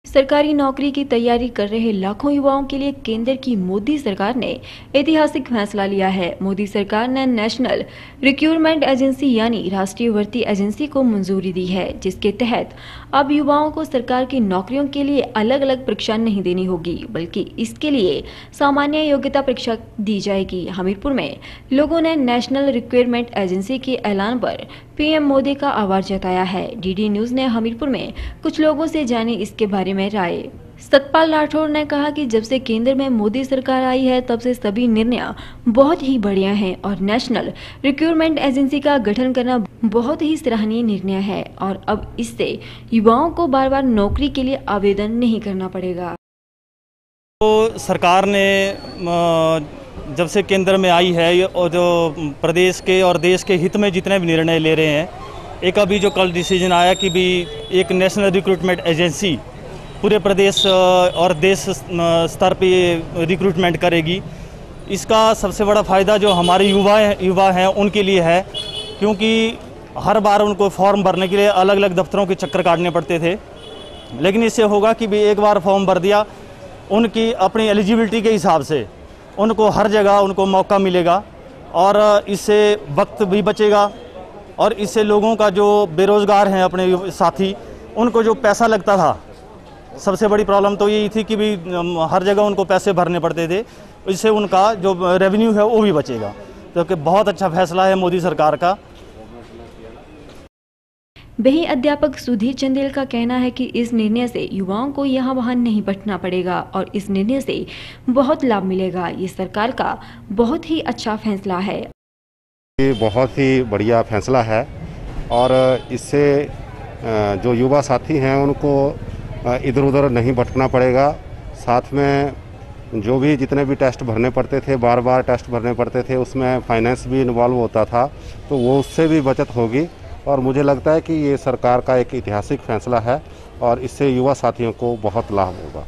सरकारी नौकरी की तैयारी कर रहे लाखों युवाओं के लिए केंद्र की मोदी सरकार ने ऐतिहासिक फैसला लिया है। मोदी सरकार ने नेशनल रिक्रूटमेंट एजेंसी यानी राष्ट्रीय भर्ती एजेंसी को मंजूरी दी है, जिसके तहत अब युवाओं को सरकार की नौकरियों के लिए अलग अलग परीक्षा नहीं देनी होगी, बल्कि इसके लिए सामान्य योग्यता परीक्षा दी जाएगी। हमीरपुर में लोगों ने नेशनल रिक्रूटमेंट एजेंसी के ऐलान पर पीएम मोदी का आभार जताया है। डीडी न्यूज ने हमीरपुर में कुछ लोगों से जानी इसके बारे में राय। सतपाल राठौर ने कहा कि जब से केंद्र में मोदी सरकार आई है, तब से सभी निर्णय बहुत ही बढ़िया हैं और नेशनल रिक्रूटमेंट एजेंसी का गठन करना बहुत ही सराहनीय निर्णय है और अब इससे युवाओं को बार बार नौकरी के लिए आवेदन नहीं करना पड़ेगा। तो सरकार ने जब से केंद्र में आई है और जो प्रदेश के और देश के हित में जितने भी निर्णय ले रहे हैं, एक अभी जो कल डिसीजन आया कि भी एक नेशनल रिक्रूटमेंट एजेंसी पूरे प्रदेश और देश स्तर पे रिक्रूटमेंट करेगी। इसका सबसे बड़ा फ़ायदा जो हमारे युवा हैं उनके लिए है, क्योंकि हर बार उनको फॉर्म भरने के लिए अलग अलग दफ्तरों के चक्कर काटने पड़ते थे। लेकिन इससे होगा कि भी एक बार फॉर्म भर दिया, उनकी अपनी एलिजिबिलिटी के हिसाब से उनको हर जगह उनको मौका मिलेगा और इससे वक्त भी बचेगा और इससे लोगों का जो बेरोज़गार हैं अपने साथी, उनको जो पैसा लगता था, सबसे बड़ी प्रॉब्लम तो यही थी कि भी हर जगह उनको पैसे भरने पड़ते थे, इससे उनका जो रेवेन्यू है वो भी बचेगा। तो कि बहुत अच्छा फैसला है मोदी सरकार का। वहीं अध्यापक सुधीर चंदेल का कहना है कि इस निर्णय से युवाओं को यहाँ वहाँ नहीं भटकना पड़ेगा और इस निर्णय से बहुत लाभ मिलेगा। ये सरकार का बहुत ही अच्छा फैसला है। ये बहुत ही बढ़िया फैसला है और इससे जो युवा साथी हैं उनको इधर उधर नहीं भटकना पड़ेगा। साथ में जो भी जितने भी टेस्ट भरने पड़ते थे, बार बार टेस्ट भरने पड़ते थे, उसमें फाइनेंस भी इन्वॉल्व होता था, तो वो उससे भी बचत होगी और मुझे लगता है कि ये सरकार का एक ऐतिहासिक फैसला है और इससे युवा साथियों को बहुत लाभ होगा।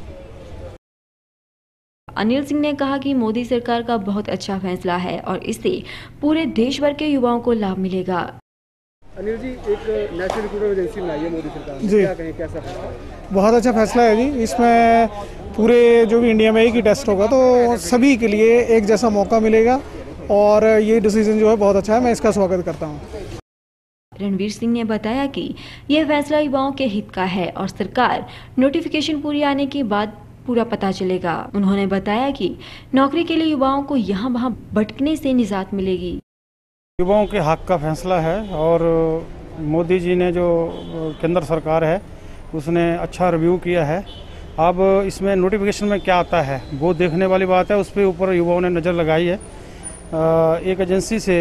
अनिल सिंह ने कहा कि मोदी सरकार का बहुत अच्छा फैसला है और इससे पूरे देश भर के युवाओं को लाभ मिलेगा। अनिल जी, एक नेशनल रिक्रूटमेंट एजेंसी बनाई है मोदी सरकार ने, क्या कहें, कैसा फैसला है? बहुत अच्छा फैसला है जी। इसमें पूरे जो भी इंडिया में एक ही टेस्ट होगा तो सभी के लिए एक जैसा मौका मिलेगा और ये डिसीजन जो है बहुत अच्छा है, मैं इसका स्वागत करता हूँ। रणवीर सिंह ने बताया कि यह फैसला युवाओं के हित का है और सरकार नोटिफिकेशन पूरी आने के बाद पूरा पता चलेगा। उन्होंने बताया कि नौकरी के लिए युवाओं को यहाँ वहाँ भटकने से निजात मिलेगी। युवाओं के हक का फैसला है और मोदी जी ने जो केंद्र सरकार है उसने अच्छा रिव्यू किया है। अब इसमें नोटिफिकेशन में क्या आता है वो देखने वाली बात है, उस पर ऊपर युवाओं ने नज़र लगाई है। एक एजेंसी से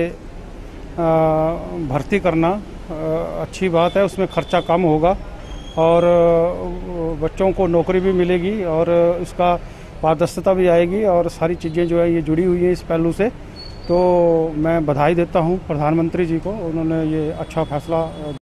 भर्ती करना अच्छी बात है, उसमें खर्चा कम होगा और बच्चों को नौकरी भी मिलेगी और उसका पारदर्शिता भी आएगी और सारी चीज़ें जो है ये जुड़ी हुई हैं इस पहलू से। तो मैं बधाई देता हूं प्रधानमंत्री जी को, उन्होंने ये अच्छा फैसला